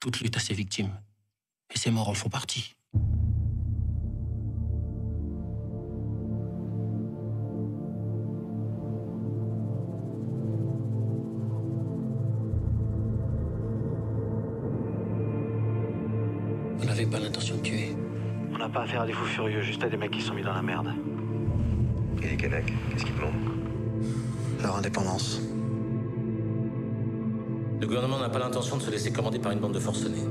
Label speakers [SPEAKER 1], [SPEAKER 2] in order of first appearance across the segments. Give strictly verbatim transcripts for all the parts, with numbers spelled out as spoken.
[SPEAKER 1] Toute lutte a ses victimes. Et ses morts en font partie. Vous n'avez pas l'intention de tuer.
[SPEAKER 2] On n'a pas affaire à des fous furieux, juste à des mecs qui sont mis dans la merde.
[SPEAKER 3] Et les Kanaks, qu'est-ce qu'ils demandent?
[SPEAKER 2] Leur indépendance.
[SPEAKER 4] Le gouvernement n'a pas l'intention de se laisser commander par une bande de forcenés.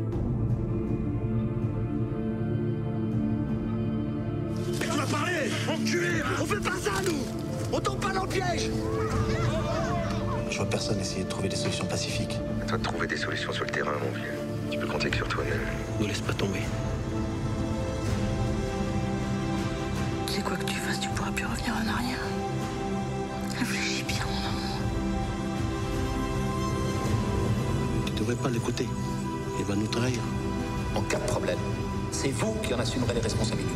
[SPEAKER 5] Tu vas parler, enculé! On fait pas ça, nous! On tombe pas dans le piège!
[SPEAKER 2] Je vois personne essayer de trouver des solutions pacifiques.
[SPEAKER 3] À toi de trouver des solutions sur le terrain, mon vieux. Tu peux compter que sur toi-même.
[SPEAKER 1] Ne laisse pas tomber.
[SPEAKER 6] Tu sais quoi que tu fasses, tu pourras plus revenir en arrière. Réfléchis bien, mon amour.
[SPEAKER 1] Tu devrais pas l'écouter. Il va nous trahir.
[SPEAKER 7] En cas de problème, c'est vous qui en assumerez les responsabilités.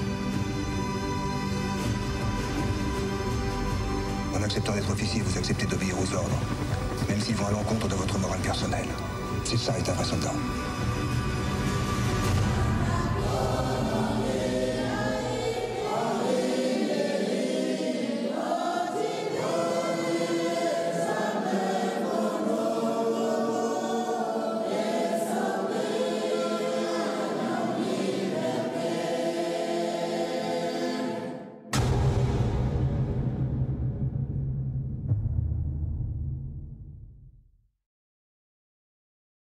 [SPEAKER 8] En acceptant d'être officier, vous acceptez d'obéir aux ordres, même s'ils vont à l'encontre de votre morale personnelle. C'est ça, être un vrai soldat.